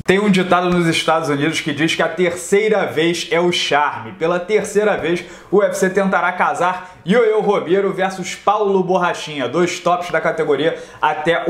Tem um ditado nos Estados Unidos que diz que a terceira vez é o charme. Pela terceira vez, o UFC tentará casar Yoel Romero versus Paulo Borrachinha, dois tops da categoria até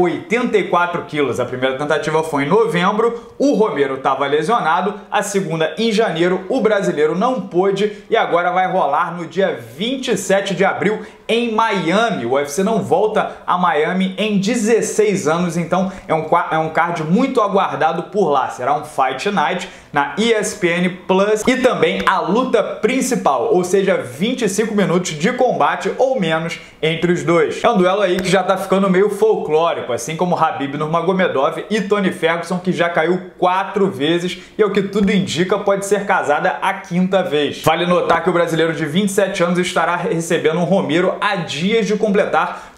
84 quilos. A primeira tentativa foi em novembro, o Romero estava lesionado, a segunda em janeiro, o brasileiro não pôde e agora vai rolar no dia 27 de abril em Miami. O UFC não volta a Miami em 16 anos, então é um card muito aguardado por lá. Será um Fight Night na ESPN Plus e também a luta principal, ou seja, 25 minutos de combate ou menos entre os dois. É um duelo aí que já tá ficando meio folclórico, assim como Khabib Nurmagomedov e Tony Ferguson, que já caiu 4 vezes e, ao que tudo indica, pode ser casada a 5ª vez. Vale notar que o brasileiro de 27 anos estará recebendo um Romero há dias de completar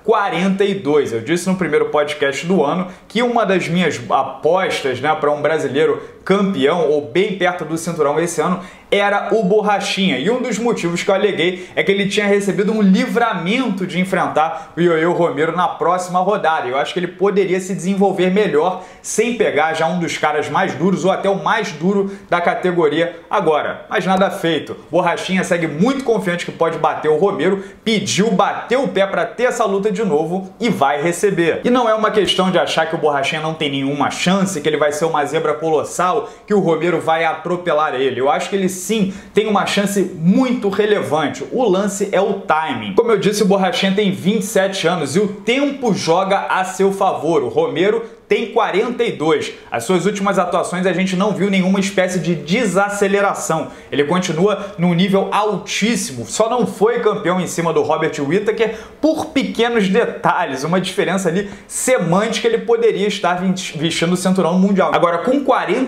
42. Eu disse no primeiro podcast do ano que uma das minhas apostas, para um brasileiro campeão ou bem perto do cinturão esse ano era o Borrachinha. E um dos motivos que eu aleguei é que ele tinha recebido um livramento de enfrentar o Yoel Romero na próxima rodada. Eu acho que ele poderia se desenvolver melhor sem pegar já um dos caras mais duros ou até o mais duro da categoria agora. Mas nada feito. Borrachinha segue muito confiante que pode bater o Romero, bateu o pé para ter essa luta de novo e vai receber. E não é uma questão de achar que o Borrachinha não tem nenhuma chance, que ele vai ser uma zebra colossal, que o Romero vai atropelar ele. Eu acho que ele sim tem uma chance muito relevante. O lance é o timing. Como eu disse, o Borrachinha tem 27 anos e o tempo joga a seu favor. O Romero tem 42. As suas últimas atuações a gente não viu nenhuma espécie de desaceleração. Ele continua num nível altíssimo. Só não foi campeão em cima do Robert Whittaker por pequenos detalhes. Uma diferença ali semântica, ele poderia estar vestindo o cinturão mundial. Agora, com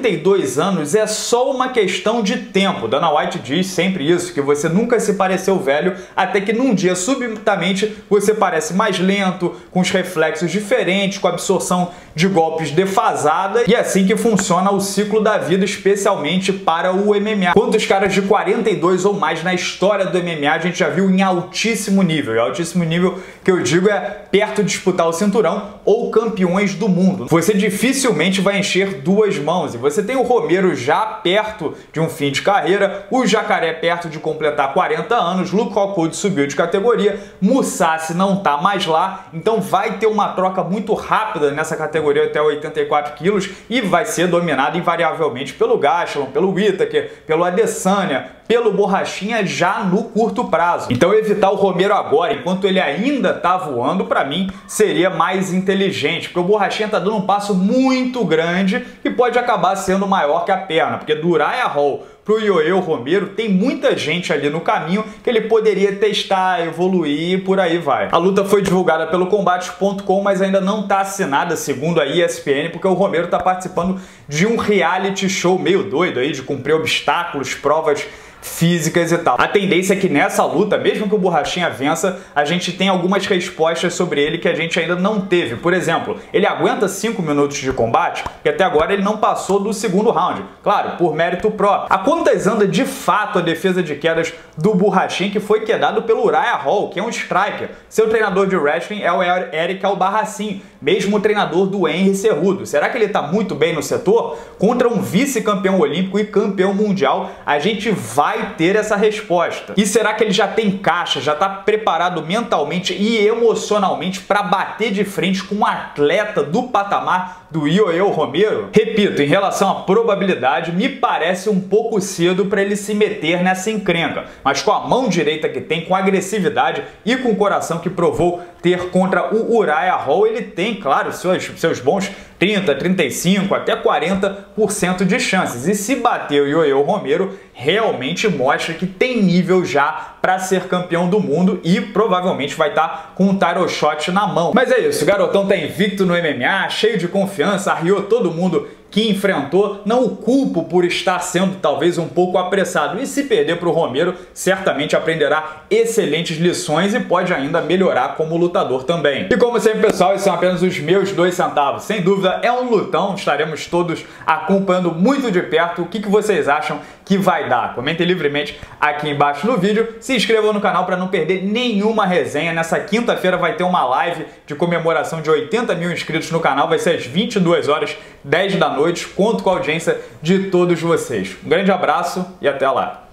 42 anos, é só uma questão de tempo. Dana White diz sempre isso, que você nunca se pareceu velho, até que num dia, subitamente, você parece mais lento, com os reflexos diferentes, com a absorção de golpes defasada, e é assim que funciona o ciclo da vida, especialmente para o MMA. Quantos caras de 42 ou mais na história do MMA a gente já viu em altíssimo nível? E altíssimo nível que eu digo é perto de disputar o cinturão ou campeões do mundo. Você dificilmente vai encher duas mãos, e você tem o Romero já perto de um fim de carreira, o Jacaré perto de completar 40 anos, Luke Rockhold subiu de categoria, Mousasi não tá mais lá, então vai ter uma troca muito rápida nessa categoria até 84 quilos e vai ser dominado invariavelmente pelo Gastelum, pelo Whittaker, pelo Adesanya, pelo Borrachinha já no curto prazo. Então evitar o Romero agora, enquanto ele ainda tá voando, para mim seria mais inteligente, porque o Borrachinha tá dando um passo muito grande e pode acabar sendo maior que a perna, porque do Uriah Hall pro Yoel Romero tem muita gente ali no caminho que ele poderia testar, evoluir e por aí vai. A luta foi divulgada pelo Combate.com, mas ainda não está assinada, segundo a ESPN, porque o Romero está participando de um reality show meio doido aí, de cumprir obstáculos, provas físicas e tal. A tendência é que nessa luta, mesmo que o Borrachinha vença, a gente tem algumas respostas sobre ele que a gente ainda não teve. Por exemplo, ele aguenta 5 minutos de combate, que até agora ele não passou do segundo round. Claro, por mérito próprio. A quantas anda de fato a defesa de quedas do Borrachinha, que foi quedado pelo Uriah Hall, que é um striker. Seu treinador de wrestling é o Eric Albarracin, mesmo treinador do Henry Cejudo. Será que ele está muito bem no setor? Contra um vice-campeão olímpico e campeão mundial, a gente vai ter essa resposta. E será que ele já tem caixa, já está preparado mentalmente e emocionalmente para bater de frente com um atleta do patamar do Yoel Romero? Repito, em relação à probabilidade, me parece um pouco cedo para ele se meter nessa encrenca, mas com a mão direita que tem, com a agressividade e com o coração que provou ter contra o Uriah Hall, ele tem, claro, seus bons 30, 35, até 40% de chances. E se bater o Yoel Romero, realmente mostra que tem nível já para ser campeão do mundo e provavelmente vai estar com um title shot na mão. Mas é isso, o garotão tá invicto no MMA, cheio de confiança, arriou todo mundo que enfrentou, não o culpo por estar sendo talvez um pouco apressado, e se perder para o Romero, certamente aprenderá excelentes lições e pode ainda melhorar como lutador também. E como sempre, pessoal, esses são apenas os meus 2 centavos. Sem dúvida, é um lutão, estaremos todos acompanhando muito de perto. O que vocês acham que vai dar? Comentem livremente aqui embaixo no vídeo. Se inscrevam no canal para não perder nenhuma resenha. Nessa quinta-feira vai ter uma live de comemoração de 80 mil inscritos no canal. Vai ser às 22 horas, 10 da noite. Conto com a audiência de todos vocês. Um grande abraço e até lá.